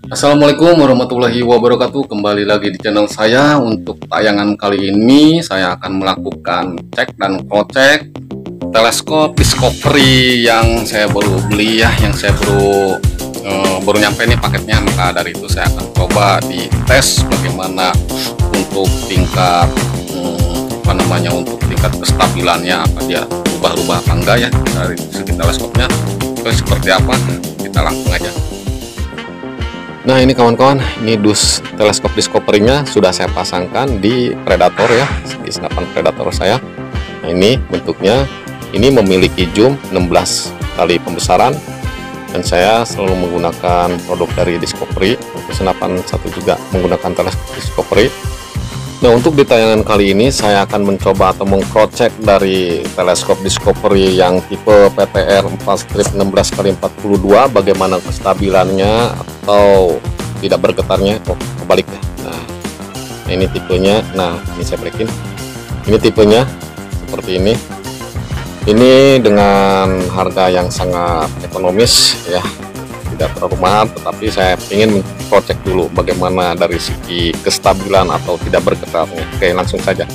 Assalamualaikum warahmatullahi wabarakatuh. Kembali lagi di channel saya. Untuk tayangan kali ini saya akan melakukan cek dan crosscheck teleskop Discovery yang saya baru beli ya, yang saya baru nyampe nih paketnya. Maka dari itu saya akan coba di tes bagaimana untuk tingkat untuk tingkat kestabilannya, apa dia berubah-ubah apa enggak ya dari segi teleskopnya. Terus seperti apa, kita langsung aja. Nah ini kawan-kawan, ini teleskop Discovery-nya sudah saya pasangkan di Predator ya, di senapan Predator saya. Nah ini bentuknya, ini memiliki zoom 16 kali pembesaran, dan saya selalu menggunakan produk dari Discovery. Untuk senapan satu juga menggunakan teleskop Discovery. Nah untuk di tayangan kali ini saya akan mencoba atau mengcrosscheck dari teleskop Discovery yang tipe PTR 4-16x42 bagaimana kestabilannya atau tidak bergetarnya. Oh kebalik ya. Nah ini tipenya, nah ini saya balikin, ini tipenya seperti ini dengan harga yang sangat ekonomis ya, tidak terlalu mahal, tetapi saya ingin crosscheck dulu bagaimana dari segi kestabilan atau tidak bergetarnya. Oke langsung saja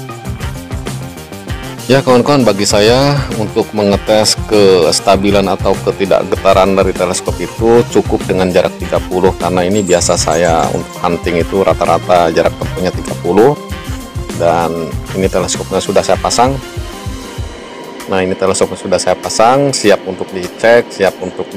ya kawan-kawan. Bagi saya untuk mengetes kestabilan atau ketidakgetaran dari teleskop itu cukup dengan jarak 30, karena ini biasa saya untuk hunting itu rata-rata jarak tempuhnya 30. Dan ini teleskopnya sudah saya pasang. Nah ini teleskopnya sudah saya pasang, siap untuk dicek, siap untuk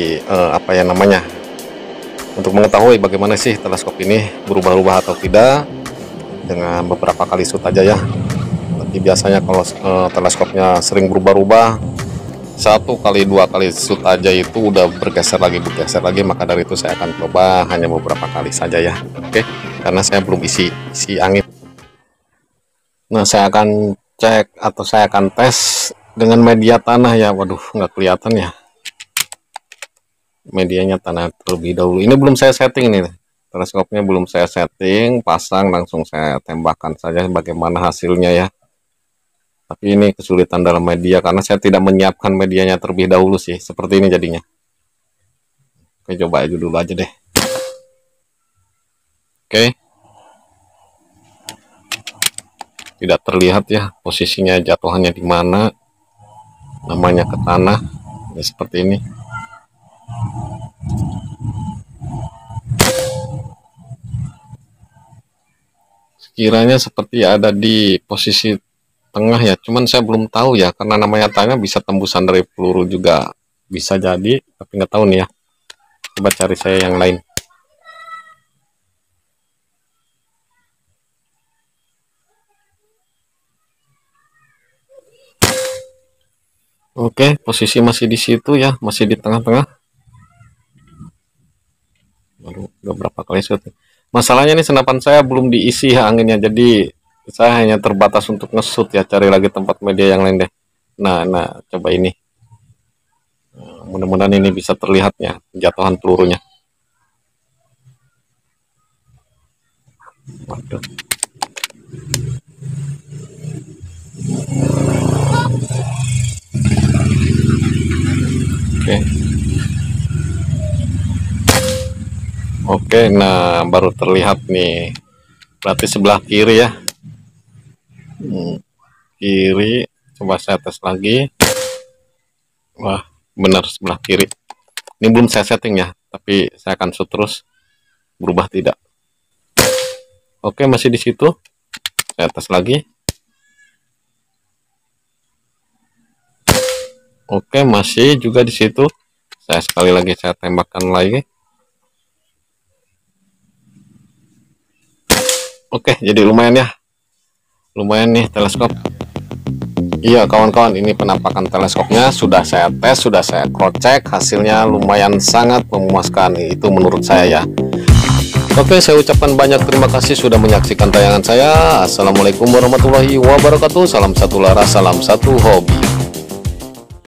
untuk mengetahui bagaimana sih teleskop ini berubah-ubah atau tidak dengan beberapa kali shoot aja ya. Tapi biasanya kalau teleskopnya sering berubah-ubah, 1 kali 2 kali shoot aja itu udah bergeser lagi, maka dari itu saya akan coba hanya beberapa kali saja ya. Oke, karena saya belum isi angin. Nah saya akan cek atau saya akan tes dengan media tanah ya. Waduh nggak kelihatan ya, medianya tanah terlebih dahulu. Ini belum saya setting nih, teleskopnya belum saya setting, pasang langsung saya tembakkan saja bagaimana hasilnya ya. Tapi ini kesulitan dalam media karena saya tidak menyiapkan medianya terlebih dahulu sih, seperti ini jadinya. Oke coba aja dulu aja deh. Oke, tidak terlihat ya posisinya, jatuhannya di mana, namanya ke tanah ya, seperti ini. Sekiranya seperti ada di posisi tengah ya, cuman saya belum tahu ya, karena namanya tanah bisa tembusan dari peluru juga bisa jadi, tapi nggak tahu nih ya. Coba cari saya yang lain. Oke, posisi masih di situ ya, masih di tengah-tengah. Baru beberapa kali shoot. Masalahnya nih senapan saya belum diisi ya anginnya, jadi saya hanya terbatas untuk nge-shoot ya. Cari lagi tempat media yang lain deh. Nah coba ini. Mudah-mudahan ini bisa terlihatnya jatuhan pelurunya. Waduh. Oke, nah baru terlihat nih, berarti sebelah kiri ya. Kiri, coba saya tes lagi. Wah benar sebelah kiri. Ini belum saya setting ya, tapi saya akan shoot terus, berubah tidak. Oke masih di situ, saya tes lagi. Oke masih juga di situ, saya sekali lagi saya tembakkan lagi. Oke jadi lumayan ya, lumayan nih teleskop. Iya kawan-kawan, ini penampakan teleskopnya sudah saya tes, sudah saya crosscheck, hasilnya lumayan sangat memuaskan, itu menurut saya ya. Oke, saya ucapkan banyak terima kasih sudah menyaksikan tayangan saya. Assalamualaikum warahmatullahi wabarakatuh. Salam satu laras, salam satu hobi.